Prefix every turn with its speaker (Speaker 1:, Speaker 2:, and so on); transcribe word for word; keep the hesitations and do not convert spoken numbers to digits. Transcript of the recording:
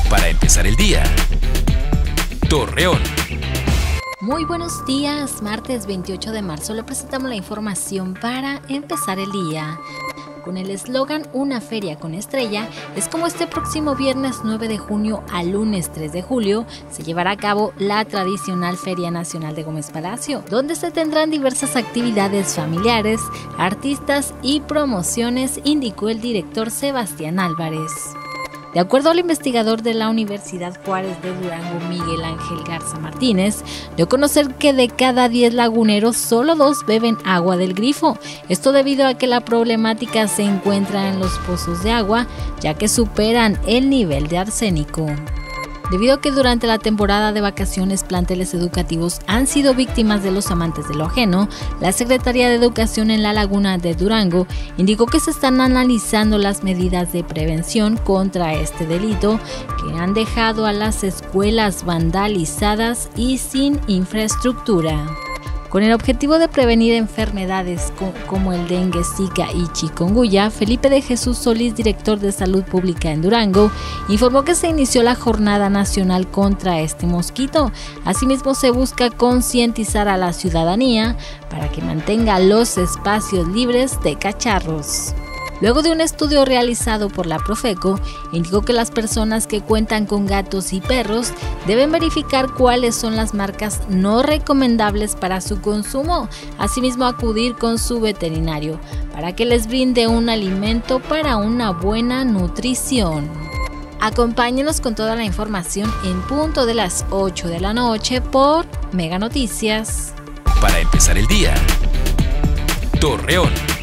Speaker 1: para empezar el día. Torreón.
Speaker 2: Muy buenos días, martes veintiocho de marzo le presentamos la información para empezar el día. Con el eslogan Una feria con estrella, es como este próximo viernes nueve de junio al lunes tres de julio se llevará a cabo la tradicional Feria Nacional de Gómez Palacio, donde se tendrán diversas actividades familiares, artistas y promociones, indicó el director Sebastián Álvarez. De acuerdo al investigador de la Universidad Juárez de Durango, Miguel Ángel Garza Martínez, dio a conocer que de cada diez laguneros, solo dos beben agua del grifo. Esto debido a que la problemática se encuentra en los pozos de agua, ya que superan el nivel de arsénico. Debido a que durante la temporada de vacaciones planteles educativos han sido víctimas de los amantes de lo ajeno, la Secretaría de Educación en la Laguna de Durango indicó que se están analizando las medidas de prevención contra este delito que han dejado a las escuelas vandalizadas y sin infraestructura. Con el objetivo de prevenir enfermedades como el dengue, zika y chikungunya, Felipe de Jesús Solís, director de Salud Pública en Durango, informó que se inició la Jornada Nacional contra este mosquito. Asimismo, se busca concientizar a la ciudadanía para que mantenga los espacios libres de cacharros. Luego de un estudio realizado por la Profeco, indicó que las personas que cuentan con gatos y perros deben verificar cuáles son las marcas no recomendables para su consumo. Asimismo, acudir con su veterinario para que les brinde un alimento para una buena nutrición. Acompáñenos con toda la información en punto de las ocho de la noche por Mega Noticias.
Speaker 1: Para empezar el día. Torreón.